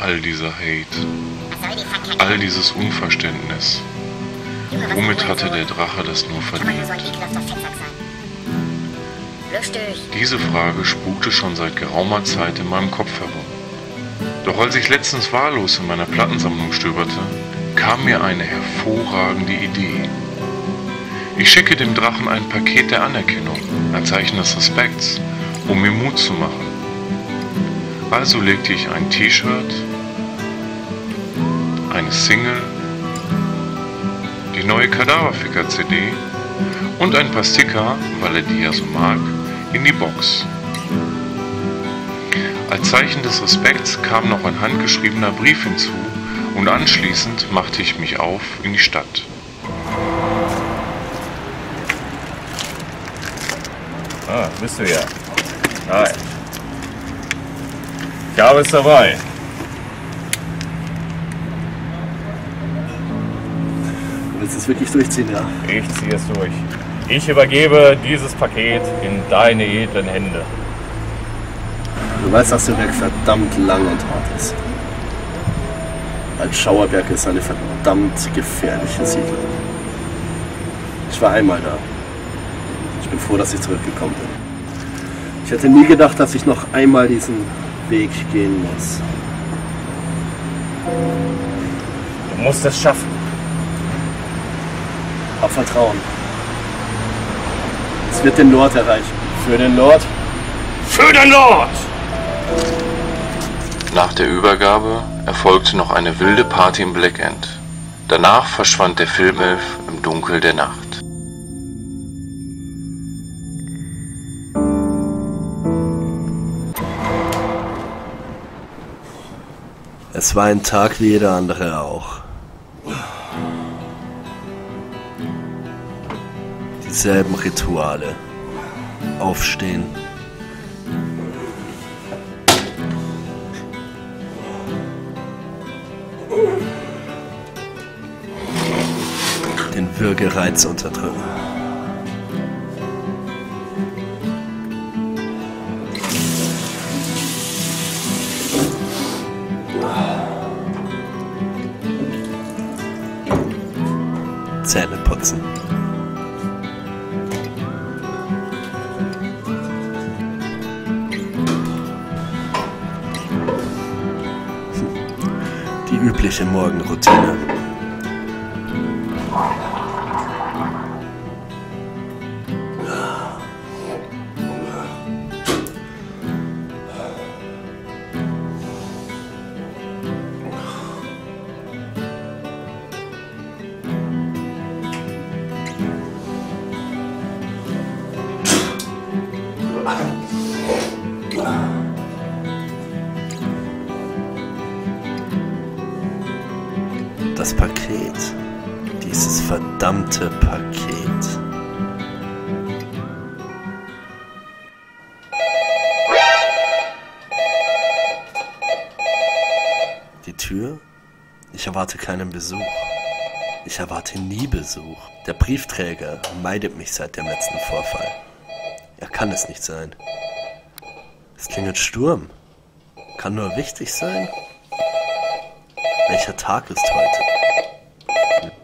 All dieser Hate, all dieses Unverständnis. Womit hatte der Drache das nur verdient? Diese Frage spukte schon seit geraumer Zeit in meinem Kopf herum. Doch als ich letztens wahllos in meiner Plattensammlung stöberte, kam mir eine hervorragende Idee. Ich schicke dem Drachen ein Paket der Anerkennung, ein Zeichen des Respekts, um mir Mut zu machen. Also legte ich ein T-Shirt, eine Single, die neue Kadaverficker-CD und ein paar Sticker, weil er die ja so mag, in die Box. Als Zeichen des Respekts kam noch ein handgeschriebener Brief hinzu und anschließend machte ich mich auf in die Stadt. Ah, bist du ja. Hi. Ich habe es dabei. Du willst es wirklich durchziehen, ja? Ich ziehe es durch. Ich übergebe dieses Paket in deine edlen Hände. Du weißt, dass der Berg verdammt lang und hart ist. Altschauerberg ist eine verdammt gefährliche Siedlung. Ich war einmal da. Ich bin froh, dass ich zurückgekommen bin. Ich hätte nie gedacht, dass ich noch einmal diesen Weg gehen muss. Du musst es schaffen. Hab Vertrauen. Es wird den Nord erreichen. Für den Lord? Für den Lord! Nach der Übergabe erfolgte noch eine wilde Party im Black End. Danach verschwand der Filmelf im Dunkel der Nacht. Es war ein Tag wie jeder andere auch. Dieselben Rituale. Aufstehen. Den Würgereiz unterdrücken. Zähne putzen. Die übliche Morgenroutine. Das Paket. Dieses verdammte Paket. Die Tür? Ich erwarte keinen Besuch. Ich erwarte nie Besuch. Der Briefträger meidet mich seit dem letzten Vorfall. Er kann es nicht sein. Es klingelt Sturm. Kann nur wichtig sein? Welcher Tag ist heute?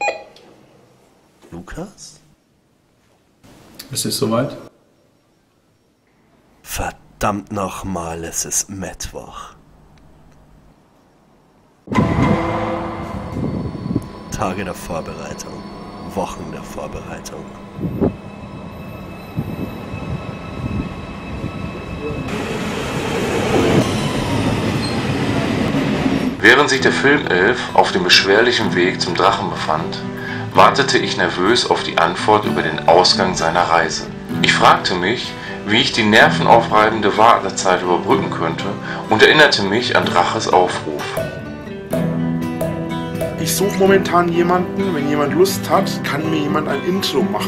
Lukas? Es ist soweit. Verdammt nochmal, es ist Mittwoch. Tage der Vorbereitung. Wochen der Vorbereitung. Während sich der Filmelf auf dem beschwerlichen Weg zum Drachen befand, wartete ich nervös auf die Antwort über den Ausgang seiner Reise. Ich fragte mich, wie ich die nervenaufreibende Wartezeit überbrücken könnte und erinnerte mich an Draches Aufruf. Ich suche momentan jemanden, wenn jemand Lust hat, kann mir jemand ein Intro machen.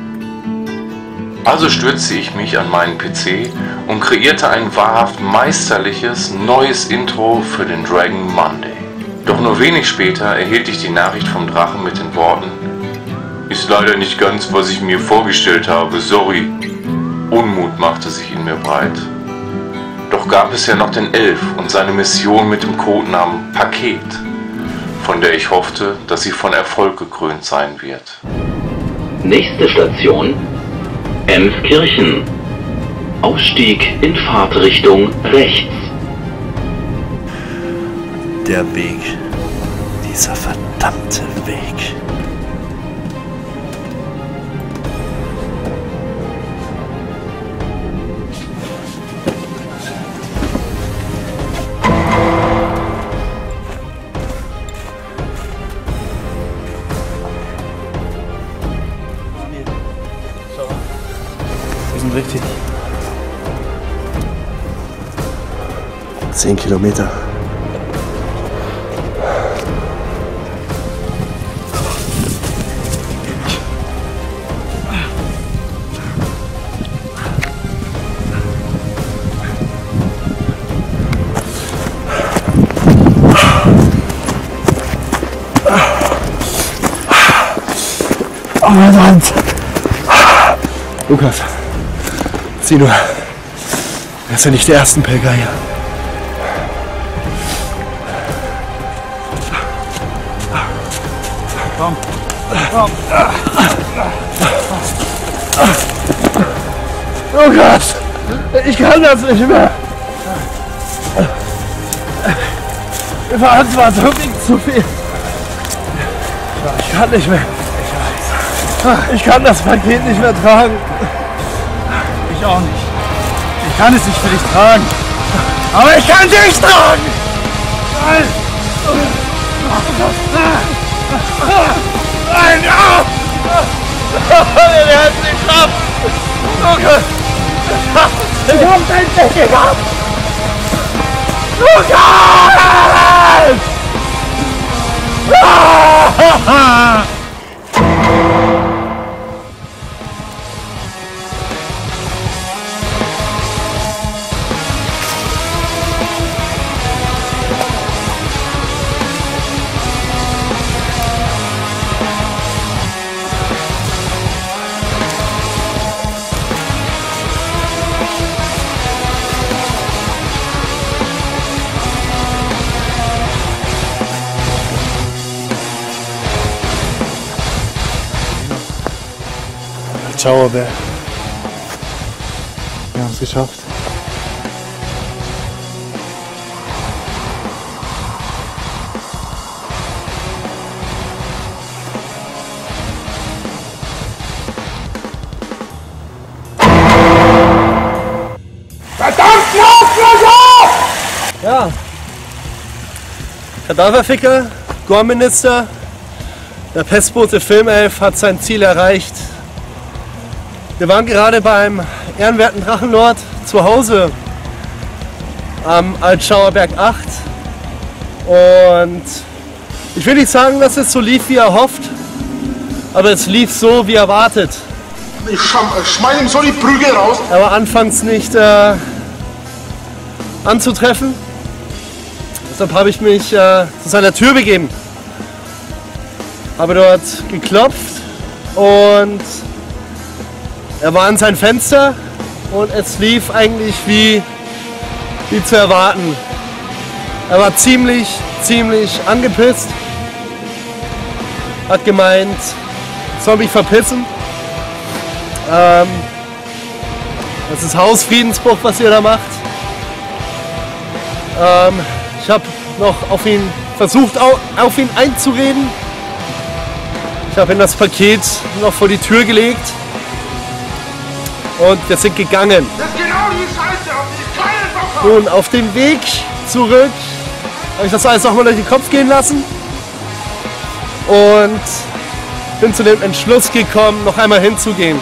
Also stürzte ich mich an meinen PC und kreierte ein wahrhaft meisterliches, neues Intro für den Dragon Monday. Doch nur wenig später erhielt ich die Nachricht vom Drachen mit den Worten: Ist leider nicht ganz, was ich mir vorgestellt habe, sorry. Unmut machte sich in mir breit. Doch Doch gab es ja noch den Elf und seine Mission mit dem Codenamen Paket, von der ich hoffte, dass sie von Erfolg gekrönt sein wird. Nächste Station, Emskirchen. Ausstieg in Fahrtrichtung rechts. Der Weg. Dieser verdammte Weg. Wir sind richtig. 10 Kilometer. Oh meine Hand! Lukas, sieh nur, wir sind nicht die ersten Pilger hier. Komm. Komm. Lukas, ich kann das nicht mehr. Die Verantwortung liegt zu viel. Ich kann nicht mehr. Ich kann das Paket nicht mehr tragen. Ich auch nicht. Ich kann es nicht für dich tragen. Aber ich kann dich tragen! Nein! Nein! Ja! Wir werden es nicht schaffen! Lukas! Ich hab dein Deckel gehabt! Lukas! Schauerberg. Wir haben es geschafft. Ja. Kadaverficker, Gorminister, der Pestbote Filmelf hat sein Ziel erreicht. Wir waren gerade beim ehrenwerten Drachenlord zu Hause am Altschauerberg 8 und ich will nicht sagen, dass es so lief, wie er hofft, aber es lief so, wie erwartet. Ich schmeiß ihm so die Prügel raus. Er war anfangs nicht anzutreffen, deshalb habe ich mich zu seiner Tür begeben, habe dort geklopft und er war an sein Fenster und es lief eigentlich wie zu erwarten. Er war ziemlich angepisst, hat gemeint, soll mich verpissen. Das ist Hausfriedensbruch, was ihr da macht. Ich habe noch versucht, auf ihn einzureden. Ich habe ihm das Paket noch vor die Tür gelegt. Und wir sind gegangen. Das ist genau die Scheiße, auf die ich keinen Bock habe. Nun, auf dem Weg zurück habe ich das alles nochmal durch den Kopf gehen lassen. Und bin zu dem Entschluss gekommen, noch einmal hinzugehen.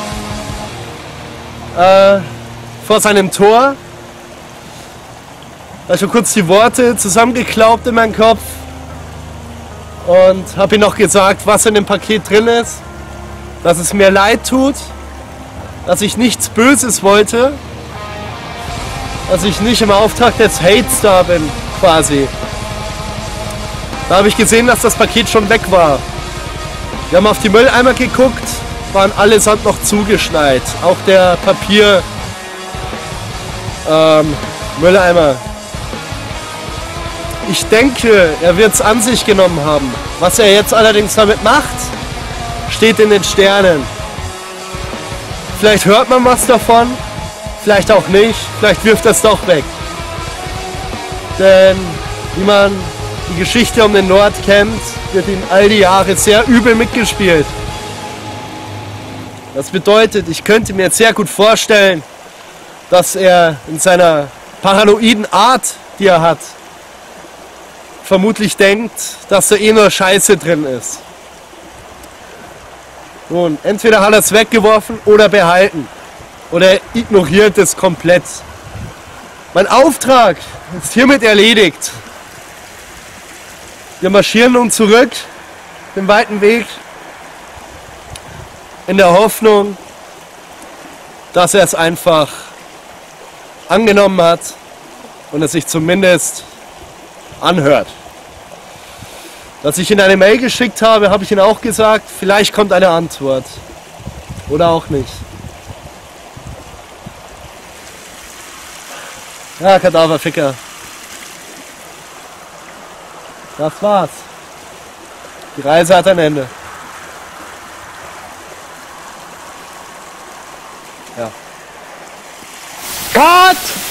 Vor seinem Tor. Da habe ich schon kurz die Worte zusammengeklaubt in meinen Kopf. Und habe ihm noch gesagt, was in dem Paket drin ist. Dass es mir leid tut. Dass ich nichts Böses wollte, dass ich nicht im Auftrag des Hates da bin, quasi. Da habe ich gesehen, dass das Paket schon weg war. Wir haben auf die Mülleimer geguckt, waren allesamt noch zugeschneit. Auch der Mülleimer. Ich denke, er wird es an sich genommen haben. Was er jetzt allerdings damit macht, steht in den Sternen. Vielleicht hört man was davon, vielleicht auch nicht, vielleicht wirft er es doch weg. Denn wie man die Geschichte um den Nord kennt, wird ihm all die Jahre sehr übel mitgespielt. Das bedeutet, ich könnte mir jetzt sehr gut vorstellen, dass er in seiner paranoiden Art, die er hat, vermutlich denkt, dass da eh nur Scheiße drin ist. Nun, entweder hat er es weggeworfen oder behalten. Oder er ignoriert es komplett. Mein Auftrag ist hiermit erledigt. Wir marschieren nun zurück, den weiten Weg, in der Hoffnung, dass er es einfach angenommen hat und es sich zumindest anhört. Dass ich ihn eine Mail geschickt habe, habe ich ihm auch gesagt, vielleicht kommt eine Antwort. Oder auch nicht. Ja, Kadaverficker. Das war's. Die Reise hat ein Ende. Ja. Cut!